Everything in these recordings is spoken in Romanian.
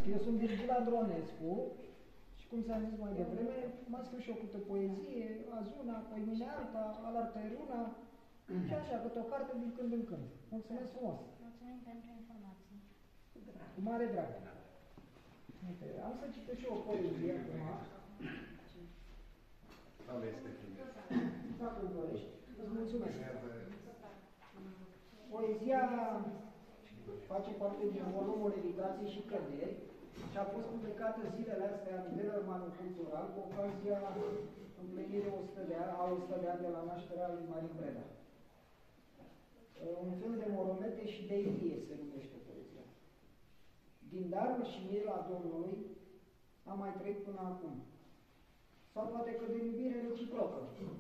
Eu sunt Virgil Andronescu și cum s-a zis mai devreme, m-am scris și eu câte poezie, azi una, poimine alta, alaltă una, și așa, câte o carte din când în când. Mulțumesc frumos! Mulțumim pentru informații. Cu mare drag. Uite, am să citesc și eu o poezie acum. Aveți de primit. Dacă îmi dorești. Îți mulțumesc. Poezia face parte din volumul Educație și Căderi și a fost publicată zilele astea la nivel cultural cu ocazia împlinirii 100 de ani, a 100 de ani de la nașterea lui Marin Preda. Un fel de moromete și de ilie se numește poezia. Din darul și mila Domnului am mai trăit până acum. Sau poate că de iubire reciprocă.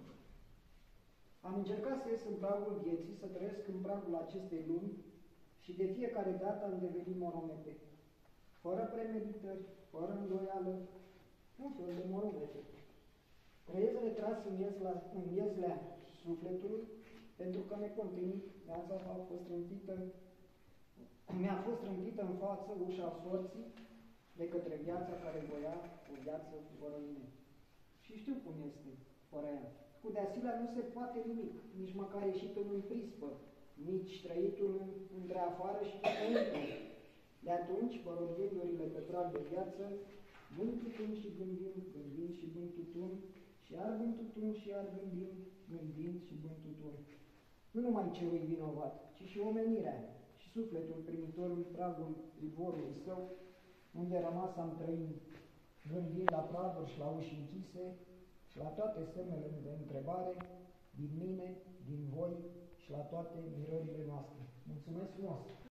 Am încercat să ies în pragul vieții, să trăiesc în pragul acestei lumi și de fiecare dată am devenit moromete. Fără premeditări, fără îndoială, un fel de moromete. Trăiesc retras în iezlea sufletului, pentru că necontenit mi-a fost trântită în față ușa sorții de către viața care voia o viață fără mine. Și știu cum este fără ea. Cu de-asilea nu se poate nimic, nici măcar ieșitul în prispă, nici trăitul între afară și înăuntru. De atunci, vă gândurile pe prag de viață, bând tutun și gândind, gândind și bând tutun, și iar bând tutun și iar gândind, gândind și bând tutun. Nu numai celui vinovat, ci și omenirea și sufletul primitor în pragul privorului său, unde rămas am trăit, gândind la praguri și la uși închise și la toate semnele de întrebare din mine, din voi și la toate mirările noastre. Mulțumesc frumos!